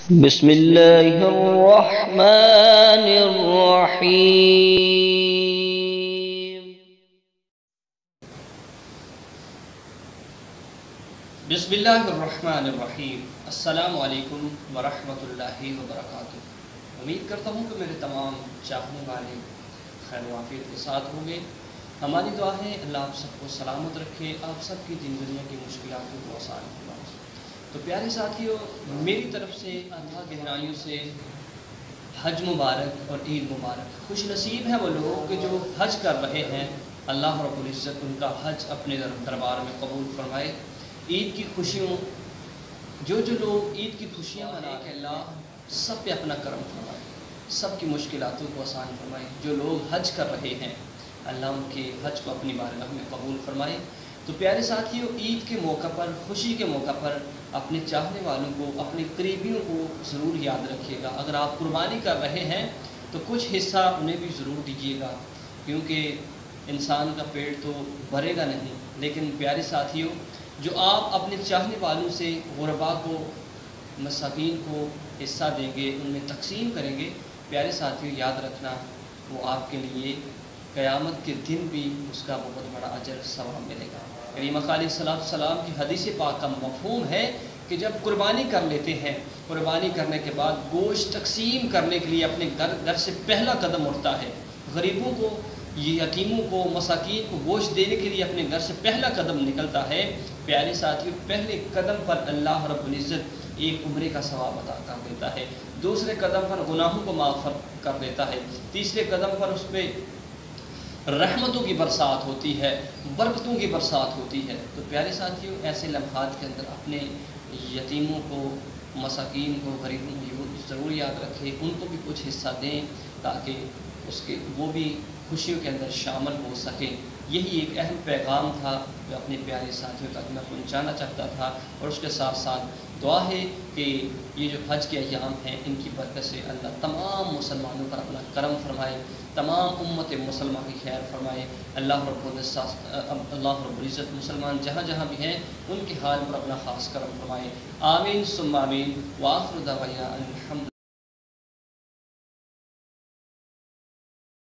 بسم اللہ الرحمن الرحیم۔ بسم اللہ الرحمن الرحیم۔ السلام علیکم ورحمۃ اللہ وبرکاتہ۔ امید کرتا ہوں کہ میرے تمام چاہنے والے خیر و عافیت کے ساتھ ہوں گے۔ ہماری دعا ہے اللہ آپ سب کو سلامت رکھے، آپ سب کی زندگی کی مشکلات کو آسان فرمائے۔ تو پیارے ساتھیوں، میری طرف سے اللہ گہرائیوں سے حج مبارک اور عید مبارک۔ خوش نصیب ہیں وہ لوگ کہ جو حج کر رہے ہیں، اللہ رب العزت ان کا حج اپنے دربار میں قبول فرمائے۔ عید کی خوشیوں جو لوگ عید کی خوشیاں منا کہ اللہ سب پہ اپنا کرم فرمائے، سب کی مشکلاتوں کو آسان فرمائے۔ جو لوگ حج کر رہے ہیں، اللہ ان کے حج کو اپنی بارگاہ میں قبول فرمائے۔ تو پیارے ساتھیوں، عید کے موقع پر، خوشی کے موقع پر اپنے چاہنے والوں کو، اپنے قریبیوں کو ضرور یاد رکھیے گا۔ اگر آپ قربانی کر رہے ہیں تو کچھ حصہ انہیں بھی ضرور دیجیے گا، کیونکہ انسان کا پیٹ تو بھرے گا نہیں۔ لیکن پیارے ساتھیوں، جو آپ اپنے چاہنے والوں سے غربا کو، مساکین کو حصہ دیں گے، ان میں تقسیم کریں گے، پیارے ساتھیوں یاد رکھنا وہ آپ کے لیے قیامت کے دن بھی اس کا بہت بڑا اجر ثواب ملے گا۔ کریم علیہ السلام کی حدیث پاک کا مفہوم ہے کہ جب قربانی کر لیتے ہیں، قربانی کرنے کے بعد گوشت تقسیم کرنے کے لیے اپنے گھر سے پہلا قدم اٹھتا ہے۔ غریبوں کو، یتیموں کو، مساکین کو گوشت دینے کے لیے اپنے گھر سے پہلا قدم نکلتا ہے۔ پیارے ساتھیوں، پہلے قدم پر اللہ رب العزت ایک عمرے کا ثواب عطا کر دیتا ہے، دوسرے قدم پر گناہوں کو معاف کر دیتا ہے، تیسرے قدم پر اس پہ رحمتوں کی برسات ہوتی ہے، برکتوں کی برسات ہوتی ہے۔ تو پیارے ساتھیوں، ایسے لمحات کے اندر اپنے یتیموں کو، مساکین کو، غریبوں کو ضرور یاد رکھیں، ان کو بھی کچھ حصہ دیں تاکہ وہ بھی خوشیوں کے اندر شامل ہو سکیں۔ یہی ایک اہم پیغام تھا جو اپنے پیارے ساتھیوں تک میں پہنچانا چاہتا تھا، اور اس کے ساتھ ساتھ دعا ہے کہ یہ جو حج کے ایام ہیں، ان کی برکت سے اللہ تمام مسلمانوں پر اپنا کرم فرمائے، تمام امت مسلمہ کی خیر فرمائے۔ اللہ رب العزت مسلمان جہاں جہاں بھی ہیں ان کے حال پر اپنا خاص کرم فرمائے۔ آمین ثم آمین۔ وآخر دعوانا الحمد